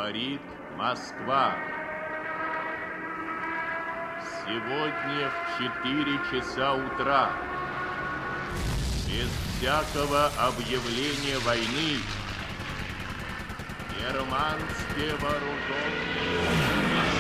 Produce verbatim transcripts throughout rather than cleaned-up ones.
говорит Москва. Сегодня в четыре часа утра, без всякого объявления войны, германские вооруженные...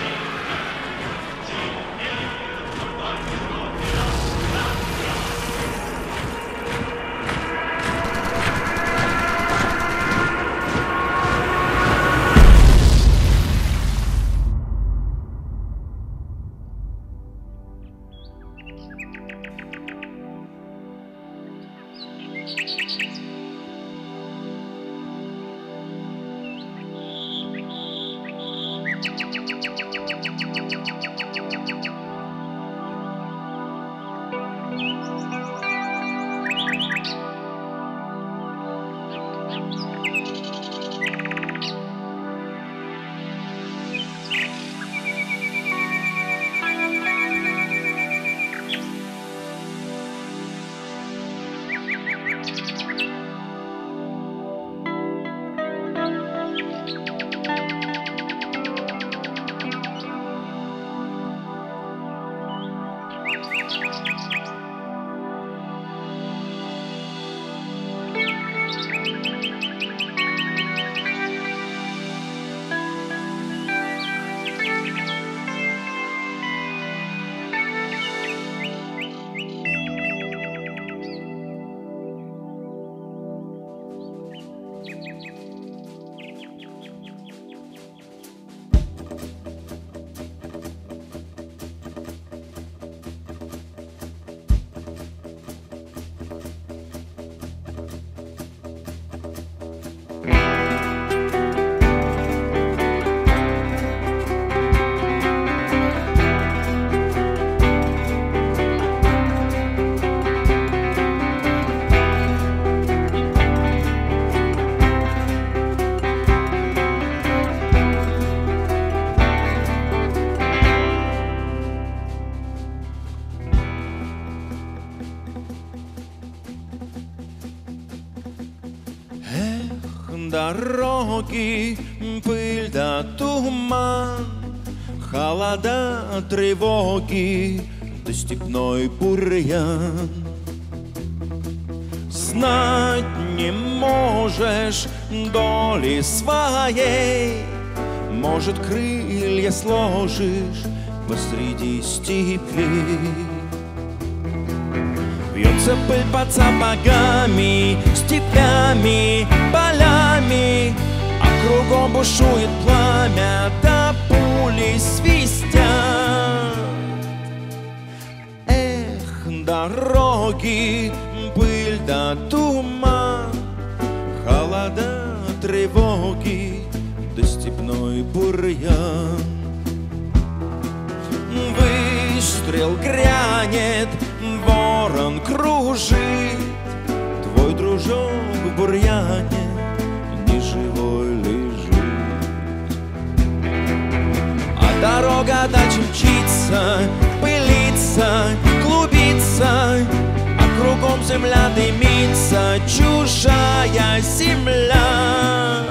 Дороги, пыль да туман, холода, тревоги, да степной бурьян. Знать не можешь доли своей, может, крылья сложишь посреди степей. Вьется пыль под сапогами, степями, полями, а кругом бушует пламя, да пули свистят. Эх, дороги, пыль да туман, холода, тревоги, да степной бурьян. Выстрел грянет, ворон кружит, твой дружок в бурьяне ни живой лежит. А дорога дальше мчится, пылится, клубится, а кругом земля дымится, чужая земля.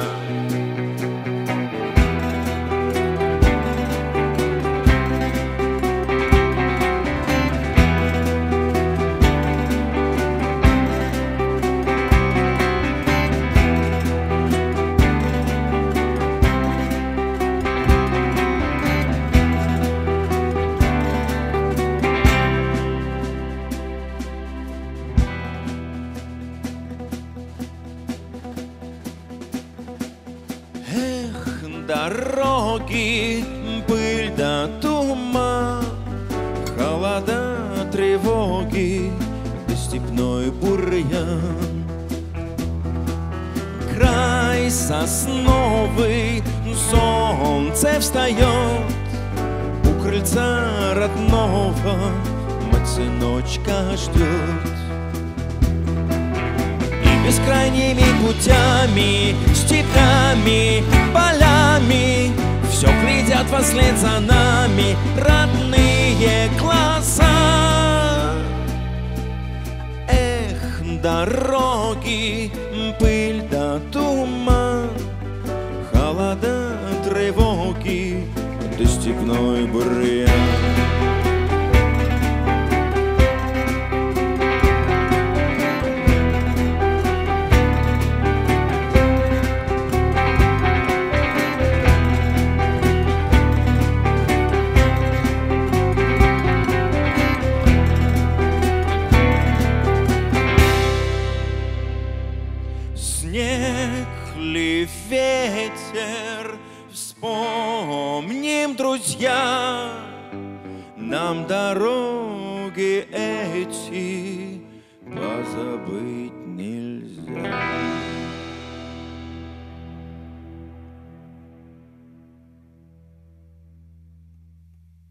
Дороги, пыль да туман, холода, тревоги, да степной бурьян. Край сосновый, солнце встает, у крыльца родного мать-сыночка ждет. Бескрайними путями, степями, полями, все глядят вслед за нами родные глаза. Эх, дороги, пыль да туман, холода, степной бурьян. Снег ли ветер, вспомним, друзья, нам дороги эти позабыть нельзя.